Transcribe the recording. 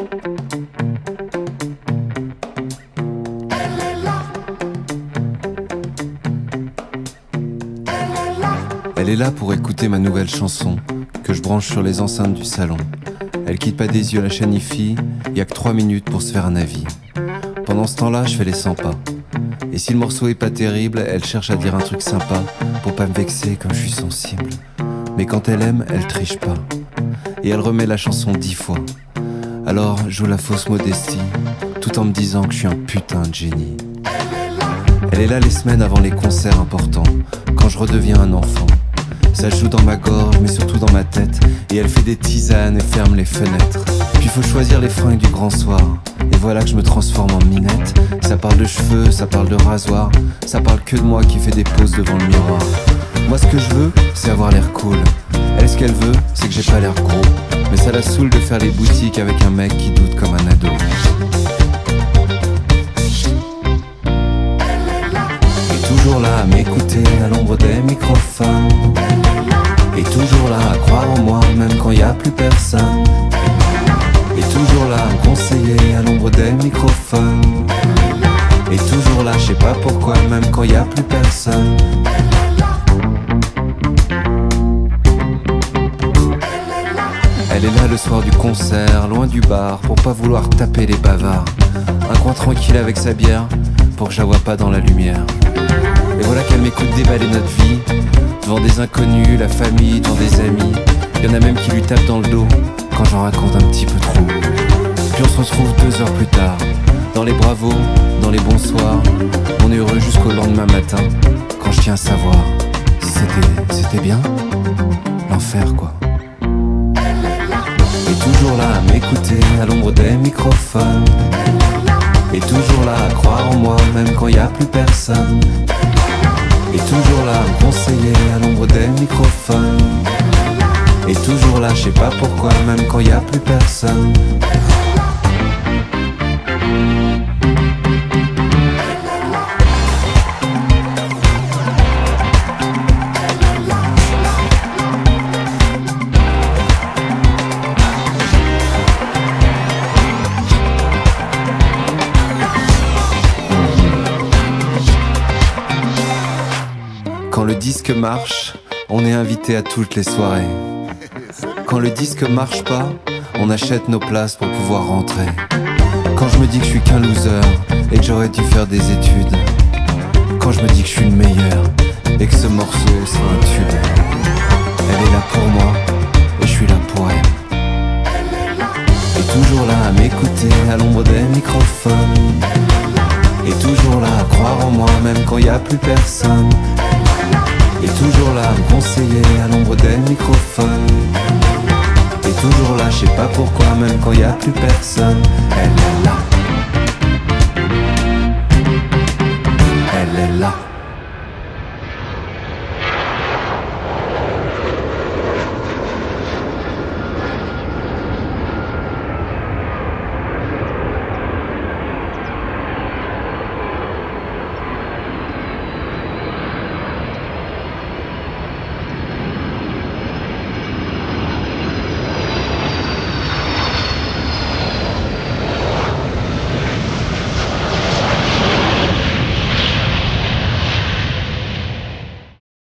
Elle est là pour écouter ma nouvelle chanson que je branche sur les enceintes du salon. Elle quitte pas des yeux la chaîne hi-fi, y a que 3 minutes pour se faire un avis. Pendant ce temps-là, je fais les 100 pas. Et si le morceau est pas terrible, elle cherche à dire un truc sympa pour pas me vexer comme je suis sensible. Mais quand elle aime, elle triche pas. Et elle remet la chanson 10 fois. Alors, je joue la fausse modestie, tout en me disant que je suis un putain de génie. Elle est là les semaines avant les concerts importants, quand je redeviens un enfant. Ça joue dans ma gorge, mais surtout dans ma tête. Et elle fait des tisanes et ferme les fenêtres. Puis faut choisir les fringues du grand soir. Et voilà que je me transforme en minette. Ça parle de cheveux, ça parle de rasoir. Ça parle que de moi qui fais des poses devant le miroir. Moi ce que je veux, c'est avoir l'air cool. Elle ce qu'elle veut, c'est que j'ai pas l'air gros. Mais ça la saoule de faire les boutiques avec un mec qui doute comme un ado. Et toujours là à m'écouter à l'ombre des microphones. Et toujours là à croire en moi même quand y a plus personne. Et toujours là à me conseiller à l'ombre des microphones. Et toujours là, je sais pas pourquoi même quand y a plus personne. Elle est là le soir du concert, loin du bar, pour pas vouloir taper les bavards. Un coin tranquille avec sa bière, pour que je la vois pas dans la lumière. Et voilà qu'elle m'écoute déballer notre vie, devant des inconnus, la famille, devant des amis. Y'en a même qui lui tapent dans le dos, quand j'en raconte un petit peu trop. Puis on se retrouve 2 heures plus tard, dans les bravos, dans les bonsoirs. On est heureux jusqu'au lendemain matin, quand je tiens à savoir si c'était bien, l'enfer quoi. Et toujours là à m'écouter à l'ombre des microphones. Et toujours là à croire en moi même quand y a plus personne. Et toujours là à me conseiller à l'ombre des microphones. Et toujours là, je sais pas pourquoi même quand y a plus personne. Quand le disque marche, on est invité à toutes les soirées. Quand le disque marche pas, on achète nos places pour pouvoir rentrer. Quand je me dis que je suis qu'un loser et que j'aurais dû faire des études. Quand je me dis que je suis le meilleur et que ce morceau sera un tube. Elle est là pour moi et je suis là pour elle. Et toujours là à m'écouter à l'ombre des microphones. Et toujours là à croire en moi même quand y a plus personne. Et toujours là à me conseiller à l'ombre des microphones. Et toujours là, je sais pas pourquoi même quand y a plus personne. Elle est là. Elle est là.